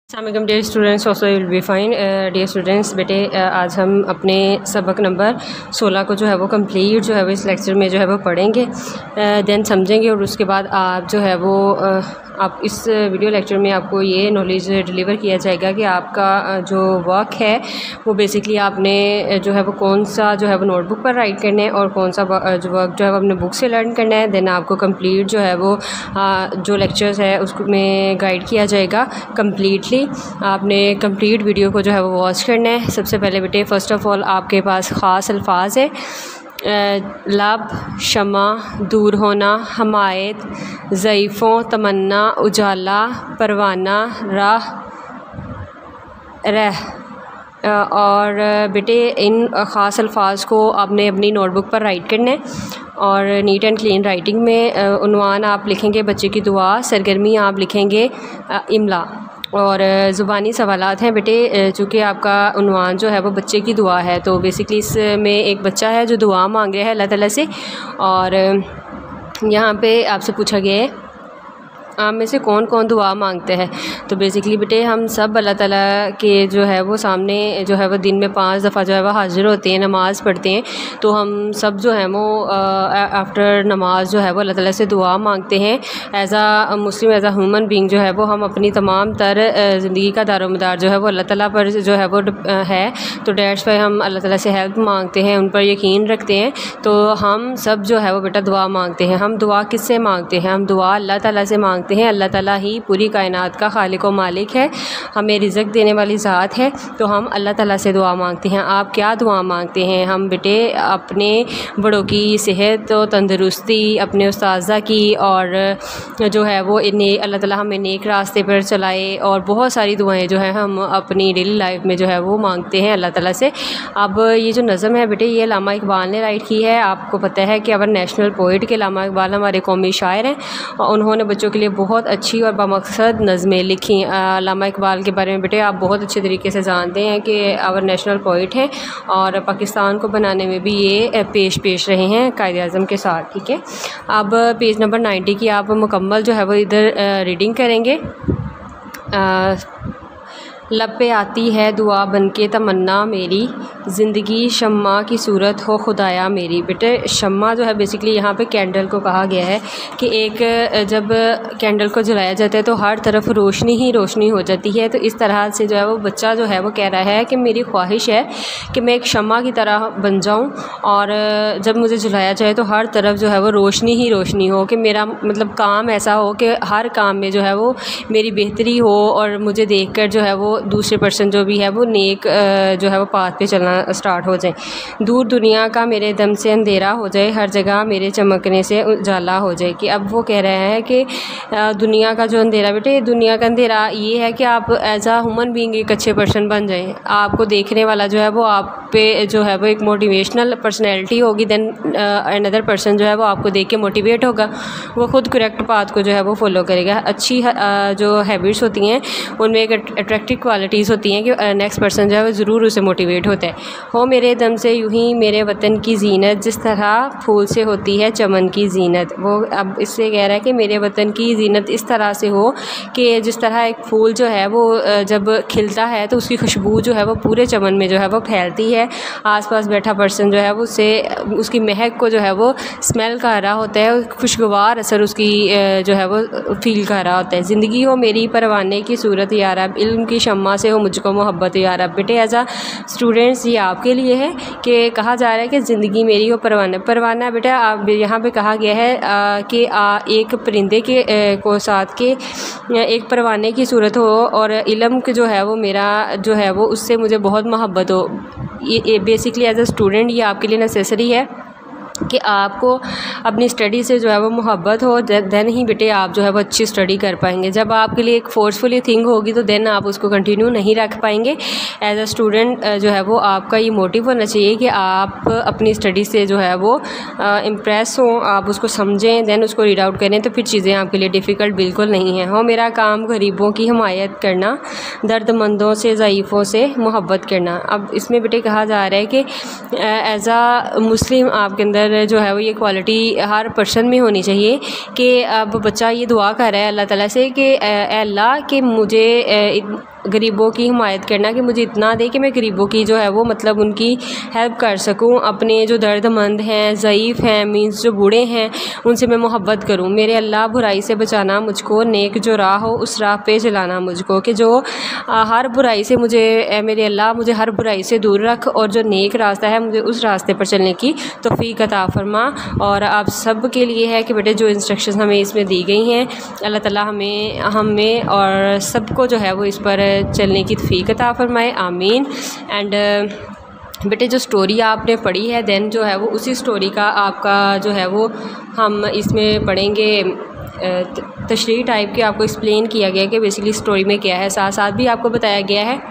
अस्सलाम dear students, also will be fine. Dear students, बेटे आज हम अपने सबक नंबर 16 को जो है वो कंप्लीट जो है वो इस लेक्चर में जो है वो पढ़ेंगे, देन समझेंगे और उसके बाद आप जो है वो आप इस वीडियो लेक्चर में आपको ये नॉलेज डिलीवर किया जाएगा कि आपका जो वर्क है वो बेसिकली आपने जो है वो कौन सा जो है वो नोटबुक पर राइट करना है और कौन सा जो वर्क जो है वो अपने बुक से लर्न करना है। देन आपको कंप्लीट जो है वो जो लेक्चर्स है उसको में गाइड किया जाएगा कम्प्लीटली। आपने कंप्लीट वीडियो को जो है वो वॉच करना है। सबसे पहले बेटे फर्स्ट ऑफ़ ऑल आपके पास ख़ास अल्फाज है, लब, शमा, दूर होना, हमायत, ज़ईफ़ों, तमन्ना, उजाला, परवाना, राह, रह। और बेटे इन ख़ास अल्फाज को आपने अपनी नोटबुक पर राइट करना है और नीट एंड क्लीन राइटिंग में उन्वान आप लिखेंगे बच्चे की दुआ, सरगर्मी आप लिखेंगे इमला और ज़ुबानी सवालात हैं। बेटे चूँकि आपका उन्वान जो है वो बच्चे की दुआ है तो बेसिकली इसमें एक बच्चा है जो दुआ मांग रहा है अल्लाह ताला से और यहाँ पे आपसे पूछा गया है आप में से कौन कौन दुआ मांगते हैं। तो बेसिकली बेटे हम सब अल्लाह ताला के जो है वो सामने जो है वो दिन में 5 दफ़ा जो है वो हाज़िर होते हैं, नमाज़ पढ़ते हैं। तो हम सब जो है वो आफ्टर नमाज जो है वो अल्लाह ताला से दुआ मांगते हैं। As a Muslim, as a human being जो है वो हम अपनी तमाम तर ज़िंदगी का दारोमदार जो है वो अल्लाह ताला पर जो है वो है। तो डैट्स वाई हम अल्लाह ताला से हेल्प मांगते हैं, उन पर यकीन रखते हैं। तो हम सब जो है वो बेटा दुआ मांगते हैं। हम दुआ किससे मांगते हैं? हम दुआ अल्लाह ताला से मांगते हैं। अल्लाह ताला ही पूरी कायनात का खालिक व मालिक है, हमें रिज़्क़ देने वाली ज़ात है। तो हम अल्लाह ताला से दुआ मांगते हैं। आप क्या दुआ मांगते हैं? हम बेटे अपने बड़ों की सेहत और तंदरुस्ती, अपने उस्ताज़ा की और जो है वो इन्हें अल्लाह ताला हमें नेक रास्ते पर चलाए और बहुत सारी दुआएं जो है हम अपनी डेली लाइफ में जो है वो मांगते हैं अल्लाह ताला से। अब ये जो नज़म है बेटे ये अल्लामा इकबाल ने राइट की है। आपको पता है कि अवर नेशनल पोइट के अल्लामा इकबाल हमारे कौमी शायर हैं और उन्होंने बच्चों के लिए बहुत अच्छी और बामकसद नज़में लिखी। अल्लामा इकबाल के बारे में बेटे आप बहुत अच्छे तरीके से जानते हैं कि आवर नेशनल पोइट हैं और पाकिस्तान को बनाने में भी ये पेश रहे हैं कायद-ए-आज़म के साथ। ठीक है, अब पेज नंबर 90 की आप मुकम्मल जो है वो इधर रीडिंग करेंगे। लब पे आती है दुआ बनके तमन्ना मेरी, ज़िंदगी शम्मा की सूरत हो खुदाया मेरी। बेटे शम्मा जो है बेसिकली यहाँ पे कैंडल को कहा गया है कि एक जब कैंडल को जलाया जाता है तो हर तरफ रोशनी ही रोशनी हो जाती है। तो इस तरह से जो है वो बच्चा जो है वो कह रहा है कि मेरी ख्वाहिश है कि मैं एक शम्मा की तरह बन जाऊँ और जब मुझे जलाया जाए तो हर तरफ जो है वो रोशनी ही रोशनी हो, कि मेरा मतलब काम ऐसा हो कि हर काम में जो है वो मेरी बेहतरी हो और मुझे देख कर जो है वो दूसरे पर्सन जो भी है वो नेक जो है वो पाथ पे चलना स्टार्ट हो जाए। दूर दुनिया का मेरे दम से अंधेरा हो जाए, हर जगह मेरे चमकने से उजाला हो जाए। कि अब वो कह रहे हैं कि दुनिया का जो अंधेरा बेटे, दुनिया का अंधेरा ये है कि आप एज आ ह्यूमन बीइंग एक अच्छे पर्सन बन जाएं। आपको देखने वाला जो है वो आप पे जो है वो एक मोटिवेशनल पर्सनैलिटी होगी। देन अनदर पर्सन जो है वो आपको देख के मोटिवेट होगा, वो ख़ुद करेक्ट पाथ को जो है वो फॉलो करेगा। अच्छी जो हैबिट्स होती हैं उनमें एक अट्रैक्टिव क्वालिटीज़ होती हैं कि नेक्स्ट पर्सन जो है वो ज़रूर उसे मोटिवेट होता है। हो मेरे दम से यूं ही मेरे वतन की जीनत, जिस तरह फूल से होती है चमन की जीनत। वो अब इससे कह रहा है कि मेरे वतन की जीनत इस तरह से हो कि जिस तरह एक फूल जो है वो जब खिलता है तो उसकी खुशबू जो है वो पूरे चमन में जो है वो फैलती है। आसपास बैठा पर्सन जो है वो उसे उसकी महक को जो है वो स्मेल कर रहा होता है, खुशगवार असर उसकी जो है वो फील कर रहा होता है। ज़िंदगी हो मेरी परवाने की सूरत यार, अब इल्म की शम्मा से हो मुझको मोहब्बत यार। अब बेटे एज आ स्टूडेंट्स ये आपके लिए है कि कहा जा रहा है कि ज़िंदगी मेरी हो परवाना। परवाना बेटा आप यहाँ पे कहा गया है कि एक परिंदे के को साथ के एक परवाने की सूरत हो और इल्म जो है वो मेरा जो है वो उससे मुझे बहुत मोहब्बत हो। ये बेसिकली एज आ स्टूडेंट ये आपके लिए नेसेसरी है कि आपको अपनी स्टडी से जो है वो मोहब्बत हो, देन ही बेटे आप जो है वो अच्छी स्टडी कर पाएंगे। जब आपके लिए एक फोर्सफुली थिंग होगी तो देन आप उसको कंटिन्यू नहीं रख पाएंगे। एज अ स्टूडेंट जो है वो आपका ये मोटिव होना चाहिए कि आप अपनी स्टडी से जो है वो इम्प्रेस हों, आप उसको समझें, देन उसको रीड आउट करें तो फिर चीज़ें आपके लिए डिफ़िकल्ट बिल्कुल नहीं है। हो मेरा काम गरीबों की हिमायत करना, दर्दमंदों से, ज़ईफ़ों से मोहब्बत करना। अब इसमें बेटे कहा जा रहा है कि एज आ मुस्लिम आपके अंदर अंदर जो है वो ये क्वालिटी हर पर्सन में होनी चाहिए कि अब बच्चा ये दुआ कर रहा है अल्लाह ताला से कि अल्लाह कि मुझे गरीबों की हिमायत करना, कि मुझे इतना दे कि मैं गरीबों की जो है वो मतलब उनकी हेल्प कर सकूं, अपने जो दर्दमंद हैं, ज़ईफ़ हैं, मीन्स जो बूढ़े हैं, उनसे मैं मोहब्बत करूं। मेरे अल्लाह बुराई से बचाना मुझको, नेक जो राह हो उस राह पे चलाना मुझको, कि जो हर बुराई से मुझे मेरे अल्लाह मुझे हर बुराई से दूर रख, और जो नेक रास्ता है मुझे उस रास्ते पर चलने की तौफ़ीक अता फ़रमा। और आप सब के लिए है कि बेटे जो इंस्ट्रक्शंस हमें इसमें दी गई हैं, अल्लाह ताला हमें और सबको जो है वो इस पर चलने की तौफ़ीक अता फ़रमाए, आमीन। एंड बेटे जो स्टोरी आपने पढ़ी है देन जो है वो उसी स्टोरी का आपका जो है वो हम इसमें पढ़ेंगे तशरीह टाइप के, आपको एक्सप्लेन किया गया कि बेसिकली स्टोरी में क्या है, साथ साथ भी आपको बताया गया है।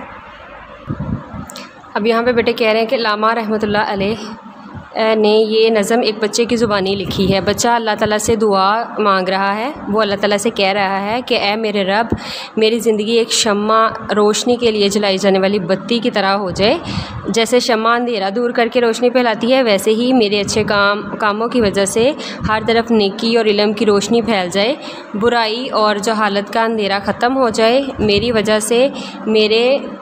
अब यहाँ पे बेटे कह रहे हैं कि लामा रहमतुल्लाह अलैह ने ये नज़म एक बच्चे की ज़ुबानी लिखी है। बच्चा अल्लाह ताला से दुआ मांग रहा है, वो अल्लाह ताला से कह रहा है कि ए मेरे रब, मेरी ज़िंदगी एक शम्मा रोशनी के लिए जलाई जाने वाली बत्ती की तरह हो जाए। जैसे शम्मा अंधेरा दूर करके रोशनी फैलाती है, वैसे ही मेरे अच्छे कामों की वजह से हर तरफ नेकी और इल्म की रोशनी फैल जाए, बुराई और जहालत का अंधेरा ख़त्म हो जाए। मेरी वजह से मेरे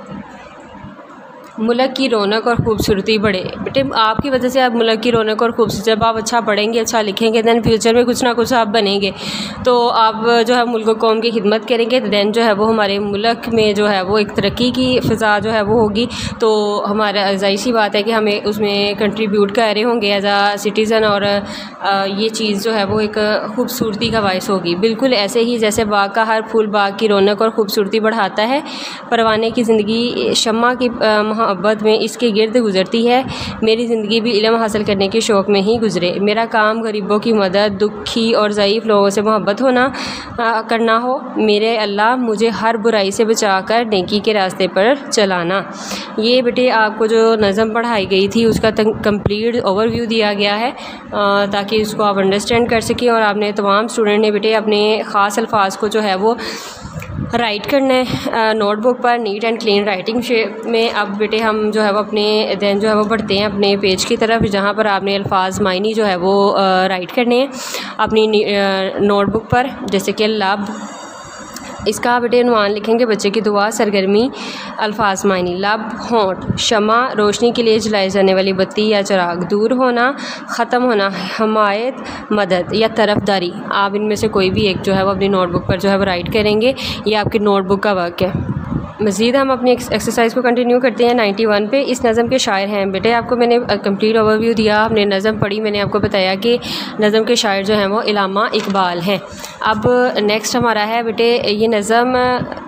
मुल्क की रौनक और ख़ूबसूरती बढ़े। बेटे आपकी वजह से आप मुल्क की रौनक और ख़ूबसूरती, जब आप अच्छा पढ़ेंगे, अच्छा लिखेंगे, दैन फ्यूचर में कुछ ना कुछ आप बनेंगे, तो आप जो है मुल्क कौम की खिदमत करेंगे, तो दैन जो है वो हमारे मुल्क में जो है वो एक तरक्की की फ़िज़ा जो है वो होगी। तो हमारा ज़ाहिर सी बात है कि हमें उसमें कंट्रीब्यूट कर रहे होंगे एज आ सिटीज़न, और ये चीज़ जो है वो एक ख़ूबसूरती का बायस होगी। बिल्कुल ऐसे ही जैसे बाग का हर फूल बाग की रौनक और ख़ूबसूरती बढ़ाता है, परवाने की ज़िंदगी शम्मा की मोहब्बत में इसके गिर्द गुज़रती है। मेरी ज़िंदगी भी इल्म हासिल करने के शौक़ में ही गुज़रे। मेरा काम गरीबों की मदद, दुखी और ज़ईफ़ लोगों से मोहब्बत करना हो। मेरे अल्लाह मुझे हर बुराई से बचाकर नेकी के रास्ते पर चलाना। ये बेटे आपको जो नज़म पढ़ाई गई थी उसका कंप्लीट ओवरव्यू दिया गया है, ताकि उसको आप अंडरस्टैंड कर सकें। और आपने तमाम स्टूडेंट ने बेटे अपने ख़ास अल्फाज को जो है वो राइट करना है नोटबुक पर neat and clean writing shape में। अब बेटे हम जो है वो अपने देन जो है वो बढ़ते हैं अपने पेज की तरफ, जहाँ पर आपने अल्फाज मायनी जो है वो राइट करने हैं अपनी नोटबुक पर। जैसे कि लब, इसका बेटे अनुमान लिखेंगे बच्चे की दुआ, सरगर्मी, अल्फाज मायनी। लब होंठ, शमा रोशनी के लिए जलाई जाने वाली बत्ती या चिराग, दूर होना, ख़त्म होना, हमायत, मदद या तरफदारी। आप इनमें से कोई भी एक जो है वो अपनी नोटबुक पर जो है वो राइट करेंगे। ये आपकी नोटबुक का वर्क है। मज़ीद हम अपनी एक्सरसाइज को कंटिन्यू करते हैं 91 पे। इस नज़म के शायर हैं बेटे, आपको मैंने कंप्लीट ओवरव्यू दिया, हमने नज़म पढ़ी, मैंने आपको बताया कि नज़म के शायर जो हैं वो इलामा इकबाल हैं। अब नेक्स्ट हमारा है बेटे, ये नज़म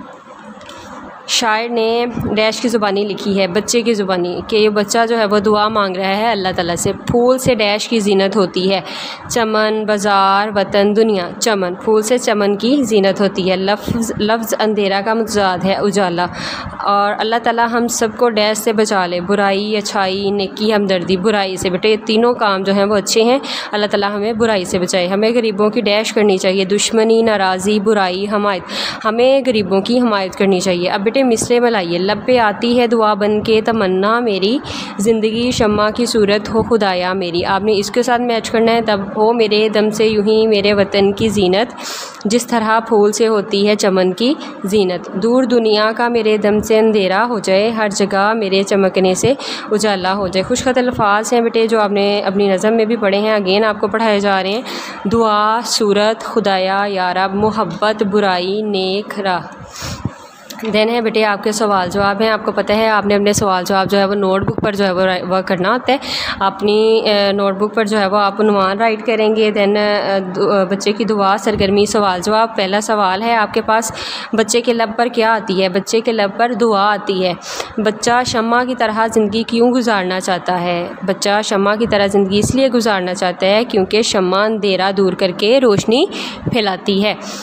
शायर ने डैश की ज़ुबानी लिखी है, बच्चे की ज़ुबानी, कि ये बच्चा जो है वो दुआ मांग रहा है अल्लाह ताला से। फूल से डैश की जीनत होती है, चमन, बाज़ार, वतन, दुनिया। चमन, फूल से चमन की जीनत होती है। लफ्ज़ अंधेरा का मुतज़ाद है उजाला। और अल्लाह ताला हम सबको डैश से बचा ले, बुराई, अच्छाई, नेकी, हमदर्दी। बुराई से बेटे तीनों काम जो हैं वो अच्छे हैं, अल्लाह ताला हमें बुराई से बचाए। हमें गरीबों की डैश करनी चाहिए, दुश्मनी, नाराज़ी, बुराई, हमायत, हमें गरीबों की हमायत करनी चाहिए। अब बेटे मिसरे में लाइए, लब पे आती है दुआ बन के तमन्ना मेरी, ज़िंदगी शम्मा की सूरत हो खुदाया मेरी। आपने इसके साथ मैच करना है, तब हो मेरे दम से यूं ही मेरे वतन की जीनत, जिस तरह फूल से होती है चमन की जीनत। दूर दुनिया का मेरे दम से अंधेरा हो जाए, हर जगह मेरे चमकने से उजाला हो जाए। खुशखत अल्फाज हैं बेटे जो आपने अपनी नज़म में भी पढ़े हैं, अगेन आपको पढ़ाए जा रहे हैं। दुआ, सूरत, खुदाया, यारब, मोहब्बत, बुराई, नेक राह। देन है बेटे आपके सवाल जवाब हैं। आपको पता है आपने अपने सवाल जवाब जो है वो नोटबुक पर जो है वो वर्क करना होता है। अपनी नोटबुक पर जो है वो आप अनुमान राइट करेंगे। देन बच्चे की दुआ, सरगर्मी, सवाल जवाब। पहला सवाल है आपके पास, बच्चे के लब पर क्या आती है? बच्चे के लब पर दुआ आती है। बच्चा शम्मा की तरह ज़िंदगी क्यों गुजारना चाहता है? बच्चा शम्मा की तरह ज़िंदगी इसलिए गुजारना चाहता है क्योंकि शम्मा अंधेरा दूर करके रोशनी फैलाती है।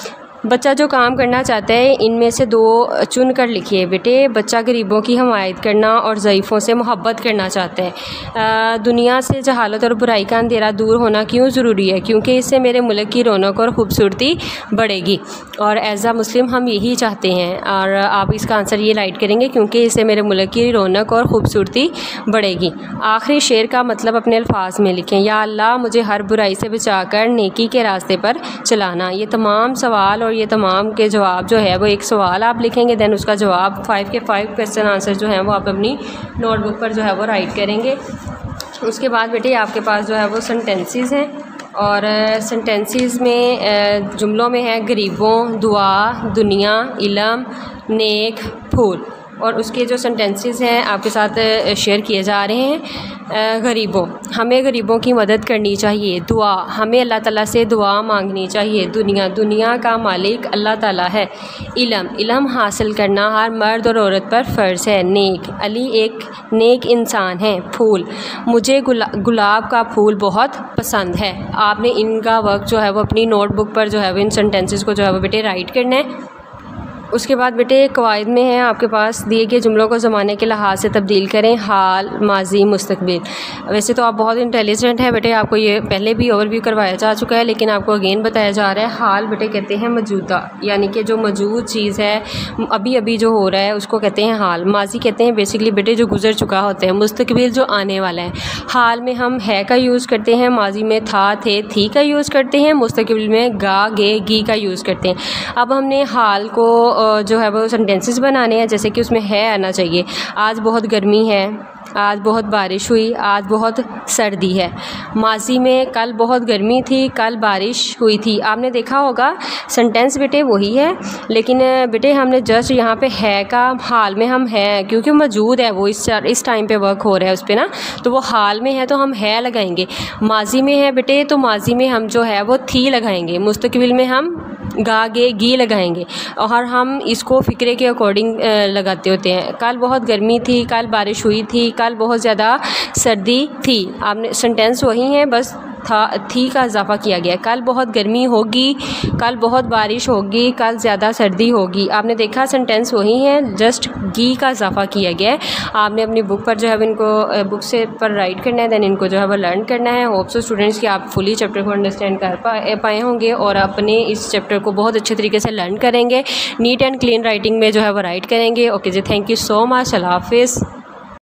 बच्चा जो काम करना चाहता है इनमें से दो चुन कर लिखिए बेटे। बच्चा गरीबों की हमायत करना और ज़ईफ़ों से मोहब्बत करना चाहता है। दुनिया से जहालत और बुराई का अंधेरा दूर होना क्यों ज़रूरी है? क्योंकि इससे मेरे मुल्क की रौनक और ख़ूबसूरती बढ़ेगी और एज़ आ मुस्लिम हम यही चाहते हैं। और आप इसका आंसर ये राइट करेंगे क्योंकि इससे मेरे मुल्क की रौनक और ख़ूबसूरती बढ़ेगी। आखिरी शेर का मतलब अपने अल्फाज में लिखें। या अल्लाह मुझे हर बुराई से बचाकर नेकी के रास्ते पर चलाना। ये तमाम सवाल और ये तमाम के जवाब जो है वो एक सवाल आप लिखेंगे, दैन उसका जवाब 5 के 5 क्वेश्चन आंसर जो है वो आप अपनी नोटबुक पर जो है वो राइट करेंगे। उसके बाद बेटे आपके पास जो है वो सेंटेंसेस हैं और सेंटेंसेस में जुमलों में है गरीबों, दुआ, दुनिया, इल्म, नेक, फूल। और उसके जो सेंटेंसेस हैं आपके साथ शेयर किए जा रहे हैं। गरीबों, हमें गरीबों की मदद करनी चाहिए। दुआ, हमें अल्लाह ताला से दुआ मांगनी चाहिए। दुनिया, दुनिया का मालिक अल्लाह ताला है। इल्म, इल्म हासिल करना हर मर्द और औरत पर फ़र्ज़ है। नेक, अली एक नेक इंसान है। फूल, मुझे गुलाब का फूल बहुत पसंद है। आपने इनका वर्क जो है वो अपनी नोटबुक पर जो है वो इन सेंटेंसेस को जो है वो बेटे राइट करना है। उसके बाद बेटे कवायद में है आपके पास दिए गए जुमलों को ज़माने के लिहाज से तब्दील करें। हाल, माजी, मुस्तकबिल। वैसे तो आप बहुत इंटेलिजेंट हैं बेटे, आपको ये पहले भी ओवरव्यू करवाया जा चुका है लेकिन आपको अगेन बताया जा रहा है। हाल बेटे कहते हैं मौजूदा, यानी कि जो मौजूद चीज़ है अभी अभी जो हो रहा है उसको कहते हैं हाल। माजी कहते हैं बेसिकली बेटे जो गुजर चुका होता है। मुस्तकबिल जो आने वाला है। हाल में हम है का यूज़ करते हैं, माजी में था, थे, थी का यूज़ करते हैं, मुस्तकबिल में गा, गे, गी का यूज़ करते हैं। अब हमने हाल को जो है वो सेंटेंसेस बनाने हैं, जैसे कि उसमें है आना चाहिए। आज बहुत गर्मी है, आज बहुत बारिश हुई, आज बहुत सर्दी है। माजी में कल बहुत गर्मी थी, कल बारिश हुई थी। आपने देखा होगा सेंटेंस बेटे वही है लेकिन बेटे हमने जस्ट यहाँ पे है का हाल में हम है क्योंकि मौजूद है वो इस टाइम पे वर्क हो रहा है उस पर ना, तो वो हाल में है तो हम है लगाएंगे। माजी में है बेटे तो माजी में हम जो है वो थी लगाएंगे। मुस्तकबिल में हम गा, गे, गी लगाएंगे और हम इसको फ़िक्रे के अकॉर्डिंग लगाते होते हैं। कल बहुत गर्मी थी, कल बारिश हुई थी, कल बहुत ज़्यादा सर्दी थी। आपने सेंटेंस वही है, बस थी का इजाफा किया गया। कल बहुत गर्मी होगी, कल बहुत बारिश होगी, कल ज़्यादा सर्दी होगी। आपने देखा सेंटेंस वही है, जस्ट गी का इजाफा किया गया है। आपने अपनी बुक पर जो है इनको बुक से पर राइट करना है, दैन इनको जो है वो लर्न करना है। होप सो स्टूडेंट्स कि आप फुली चैप्टर को अंडरस्टैंड कर पाए होंगे और अपने इस चैप्टर को बहुत अच्छे तरीके से लर्न करेंगे। नीट एंड क्लीन राइटिंग में जो है वो राइट करेंगे। ओके जी, थैंक यू सो मच। अल्लाह हाफिज़।